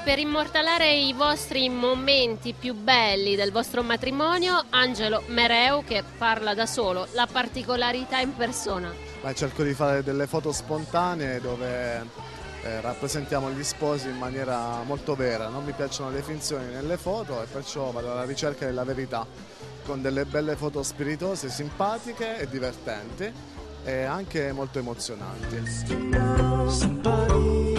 per immortalare i vostri momenti più belli del vostro matrimonio, Angelo Mereu, che parla da solo, la particolarità in persona. Cerco di fare delle foto spontanee dove rappresentiamo gli sposi in maniera molto vera. Non mi piacciono le finzioni nelle foto e perciò vado alla ricerca della verità, con delle belle foto spiritose, simpatiche e divertenti e anche molto emozionanti.